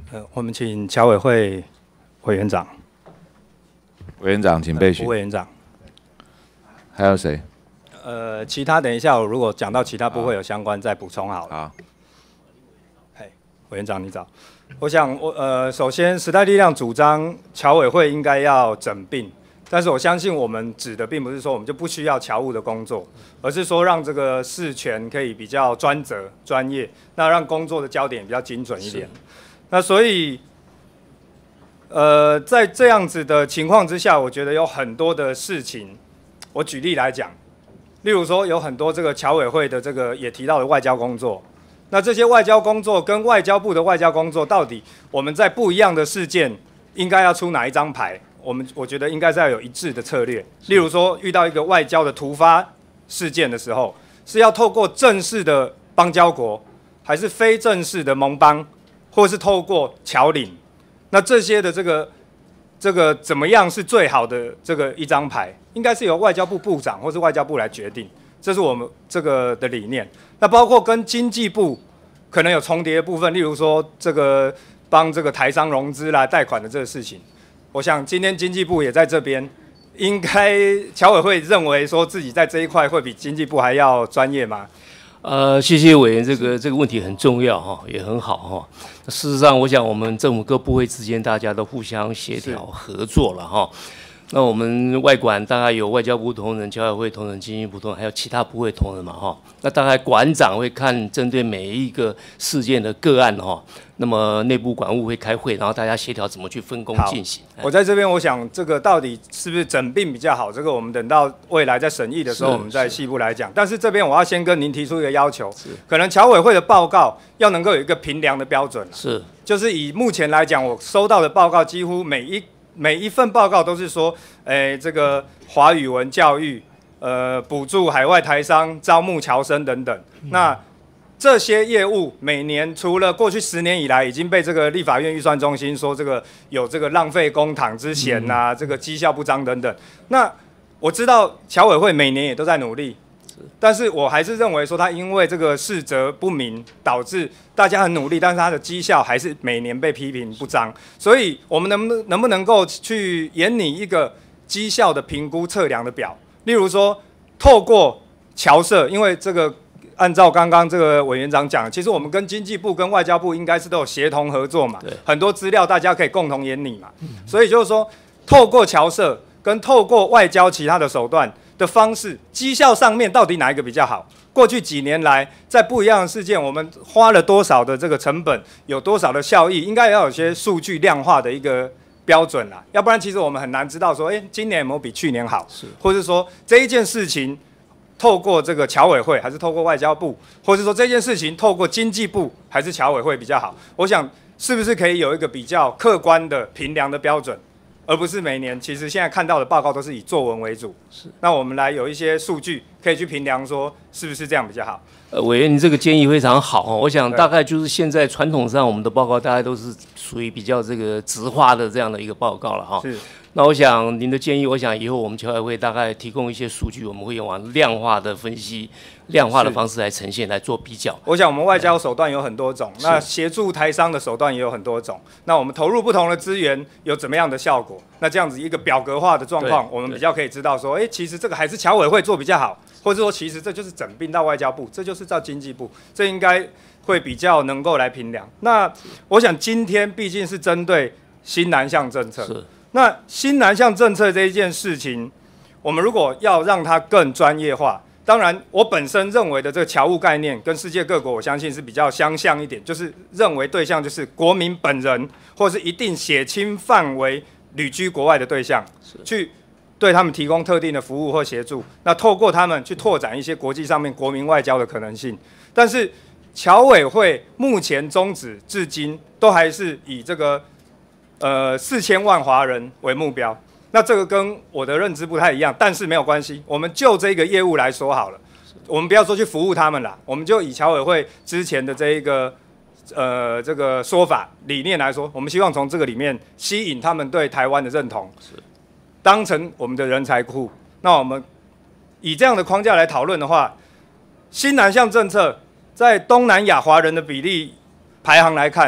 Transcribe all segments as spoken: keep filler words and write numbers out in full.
呃，我们请侨委会委员长。 委员长，请备询。 呃、委员长。 还有谁？ 呃，其他等一下，我如果讲到其他部会有相关，再补充好了。 好。 嘿，委员长你早。我想我呃，首先时代力量主张侨委会应该要整并，但是我相信我们指的并不是说我们就不需要侨务的工作，而是说让这个事权可以比较专责、专业，那让工作的焦点比较精准一点。那所以，呃，在这样子的情况之下，我觉得有很多的事情，我举例来讲，例如说有很多这个侨委会的这个也提到的外交工作。那这些外交工作跟外交部的外交工作，到底我们在不一样的事件应该要出哪一张牌？我们我觉得应该是要有一致的策略。例如说，遇到一个外交的突发事件的时候，是要透过正式的邦交国，还是非正式的盟邦，或是透过侨领？那这些的这个这个怎么样是最好的这个一张牌？应该是由外交部部长或是外交部来决定。这是我们这个的理念。那包括跟经济部可能有重叠的部分，例如说这个帮这个台商融资啦、贷款的这个事情，我想今天经济部也在这边，应该侨委会认为说自己在这一块会比经济部还要专业吗？ 呃，谢谢委员，这个这个问题很重要哈，也很好哈。事实上，我想我们政府各部会之间大家都互相协调合作了哈。那我们外管大概有外交部同仁、侨委会同仁、经济部同仁，还有其他部会同仁嘛哈。那大概馆长会看针对每一个事件的个案哈，那么内部管务会开会，然后大家协调怎么去分工进行。 我在这边，我想这个到底是不是整并比较好？这个我们等到未来在审议的时候，我们再细部来讲。但是这边我要先跟您提出一个要求，可能侨委会的报告要能够有一个评量的标准。 是， 就是以目前来讲，我收到的报告几乎每一。每一份报告都是说，诶，这个华语文教育，呃，补助海外台商、招募侨生等等。那这些业务每年除了过去十年以来已经被这个立法院预算中心说这个有这个浪费公帑之嫌呐、啊，这个绩效不彰等等。那我知道侨委会每年也都在努力。但是我还是认为说，他因为这个事责不明，导致大家很努力，但是他的绩效还是每年被批评不彰。所以，我们能不能能不能够去研拟一个绩效的评估测量的表？例如说，透过侨社，因为这个按照刚刚这个委员长讲，其实我们跟经济部跟外交部应该是都有协同合作嘛，很多资料大家可以共同研拟嘛。所以就是说，透过侨社跟透过外交其他的手段。的方式，绩效上面到底哪一个比较好？过去几年来，在不一样的事件，我们花了多少的这个成本，有多少的效益，应该要有些数据量化的一个标准啦。要不然，其实我们很难知道说，哎、欸，今年有没有比去年好，或者说这一件事情，透过这个侨委会，还是透过外交部，或者说这件事情透过经济部，还是侨委会比较好？我想，是不是可以有一个比较客观的评量的标准？而不是每年，其实现在看到的报告都是以作文为主。是，那我们来有一些数据可以去评量，说是不是这样比较好？ 呃，委员，你这个建议非常好哦。我想大概就是现在传统上我们的报告大概都是属于比较这个直化的这样的一个报告了哈。是。那我想您的建议，我想以后我们侨委会大概提供一些数据，我们会用往量化的分析、量化的方式来呈现，来做比较。 我想我们外交手段有很多种，那协助台商的手段也有很多种。那我们投入不同的资源有怎么样的效果？那这样子一个表格化的状况，我们比较可以知道说，哎、欸，其实这个还是侨委会做比较好，或者说其实这就是整并到外交部，这就是到经济部，这应该会比较能够来评量。那我想今天毕竟是针对新南向政策。是。那新南向政策这一件事情，我们如果要让它更专业化，当然我本身认为的这个侨务概念跟世界各国我相信是比较相像一点，就是认为对象就是国民本人，或是一定血亲范围旅居国外的对象，去对他们提供特定的服务或协助，那透过他们去拓展一些国际上面国民外交的可能性。但是侨委会目前宗旨至今都还是以这个呃，四千万华人为目标，那这个跟我的认知不太一样，但是没有关系，我们就这个业务来说好了，我们不要说去服务他们啦，我们就以侨委会之前的这一个呃这个说法理念来说，我们希望从这个里面吸引他们对台湾的认同，当成我们的人才库。那我们以这样的框架来讨论的话，新南向政策在东南亚华人的比例排行来看。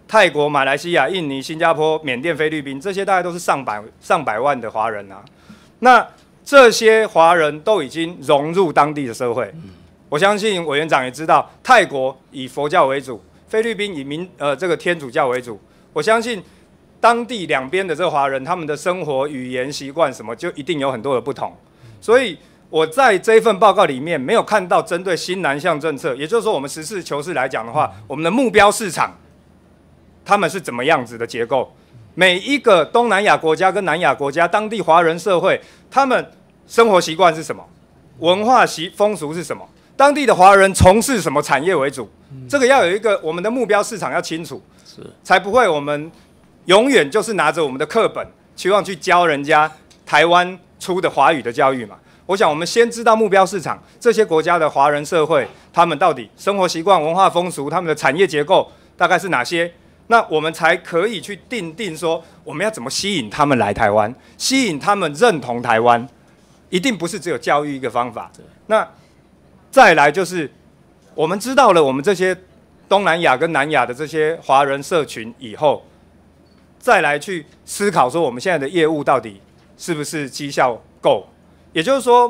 泰国、马来西亚、印尼、新加坡、缅甸、菲律宾，这些大概都是上百上百万的华人啊。那这些华人都已经融入当地的社会。我相信委员长也知道，泰国以佛教为主，菲律宾以民呃这个天主教为主。我相信当地两边的这个华人，他们的生活、语言、习惯什么，就一定有很多的不同。所以我在这一份报告里面没有看到针对新南向政策，也就是说我们实事求是来讲的话，我们的目标市场他们是怎么样子的结构？每一个东南亚国家跟南亚国家当地华人社会，他们生活习惯是什么？文化习风俗是什么？当地的华人从事什么产业为主？这个要有一个我们的目标市场要清楚，才不会我们永远就是拿着我们的课本，期望去教人家台湾出的华语的教育嘛。我想我们先知道目标市场，这些国家的华人社会，他们到底生活习惯、文化风俗、他们的产业结构大概是哪些？那我们才可以去定定说，我们要怎么吸引他们来台湾，吸引他们认同台湾，一定不是只有教育一个方法。那再来就是，我们知道了我们这些东南亚跟南亚的这些华人社群以后，再来去思考说，我们现在的业务到底是不是绩效够？也就是说，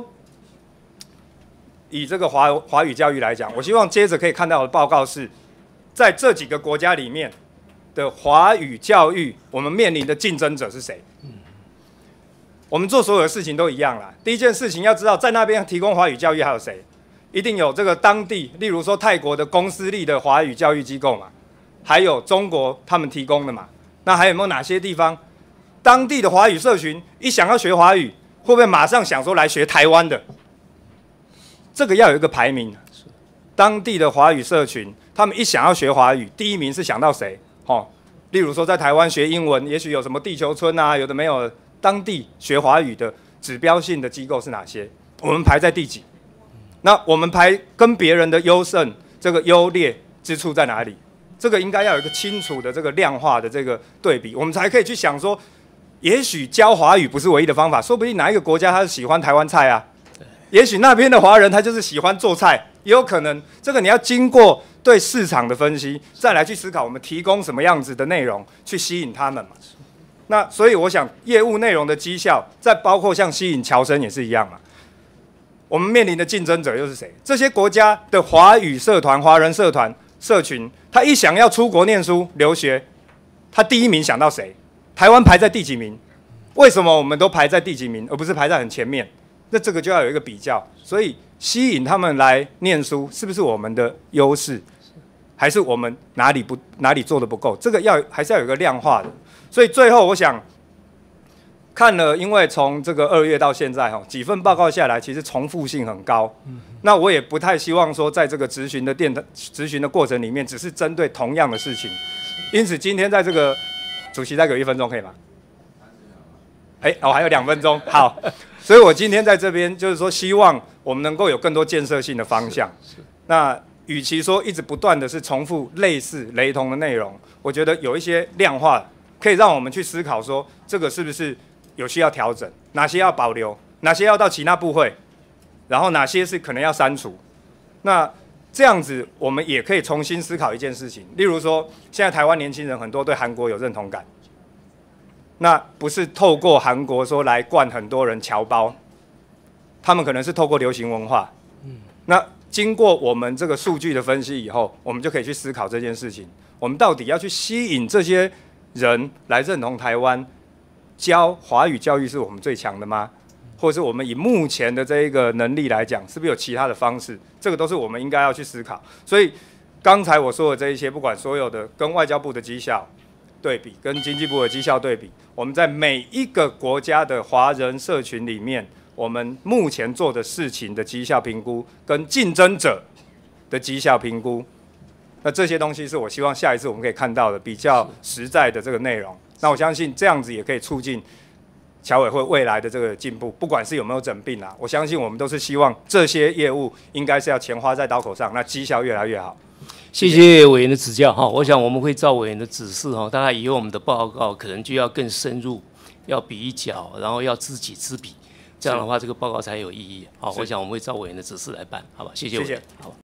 以这个华华语教育来讲，我希望接着可以看到的报告是，在这几个国家里面的华语教育，我们面临的竞争者是谁？我们做所有的事情都一样啦。第一件事情要知道，在那边提供华语教育还有谁？一定有这个当地，例如说泰国的公私立的华语教育机构嘛，还有中国他们提供的嘛。那还有没有哪些地方，当地的华语社群一想要学华语，会不会马上想说来学台湾的？这个要有一个排名。当地的华语社群，他们一想要学华语，第一名是想到谁？哦，例如说在台湾学英文，也许有什么地球村啊，有的没有。当地学华语的指标性的机构是哪些？我们排在第几？那我们排跟别人的优胜，这个优劣之处在哪里？这个应该要有一个清楚的这个量化的这个对比，我们才可以去想说，也许教华语不是唯一的方法，说不定哪一个国家他是喜欢台湾菜啊，也许那边的华人他就是喜欢做菜，也有可能。这个你要经过对市场的分析，再来去思考我们提供什么样子的内容去吸引他们嘛。那所以我想，业务内容的绩效，再包括像吸引侨生也是一样嘛。我们面临的竞争者又是谁？这些国家的华语社团、华人社团社群，他一想要出国念书、留学，他第一名想到谁？台湾排在第几名？为什么我们都排在第几名，而不是排在很前面？那这个就要有一个比较。所以吸引他们来念书，是不是我们的优势，还是我们哪里不哪里做的不够？这个要还是要有一个量化的。所以最后我想看了，因为从这个二月到现在哈，几份报告下来，其实重复性很高。那我也不太希望说，在这个质询的电质询的过程里面，只是针对同样的事情。因此今天在这个主席再给我一分钟可以吗？哎、欸，我、哦、还有两分钟，好。所以我今天在这边就是说，希望我们能够有更多建设性的方向。那与其说一直不断的是重复类似雷同的内容，我觉得有一些量化。可以让我们去思考说，这个是不是有需要调整？哪些要保留？哪些要到其他部会？然后哪些是可能要删除？那这样子，我们也可以重新思考一件事情。例如说，现在台湾年轻人很多对韩国有认同感，那不是透过韩国说来灌很多人侨胞，他们可能是透过流行文化。那经过我们这个数据的分析以后，我们就可以去思考这件事情：我们到底要去吸引这些人来认同台湾，教华语教育是我们最强的吗？或者是我们以目前的这一个能力来讲，是不是有其他的方式？这个都是我们应该要去思考。所以刚才我说的这一些，不管所有的跟外交部的绩效对比，跟经济部的绩效对比，我们在每一个国家的华人社群里面，我们目前做的事情的绩效评估，跟竞争者的绩效评估。那这些东西是我希望下一次我们可以看到的比较实在的这个内容。那我相信这样子也可以促进侨委会未来的这个进步，不管是有没有整并啦，我相信我们都是希望这些业务应该是要钱花在刀口上，那绩效越来越好。 谢谢委员的指教哈，我想我们会照委员的指示哈，大概以后我们的报告可能就要更深入，要比较，然后要知己知彼，这样的话这个报告才有意义。好，我想我们会照委员的指示来办，好吧？谢谢委员。好。